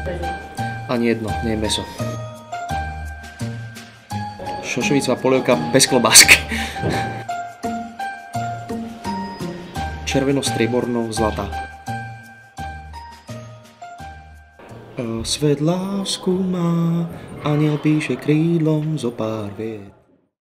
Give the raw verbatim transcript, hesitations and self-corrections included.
Ani jedno, nie je mäso. Šošovicová polievka bez klobásky. Červeno-strieborno zlatá. Svet lásku má, aniel píše krídlom zo pár viet.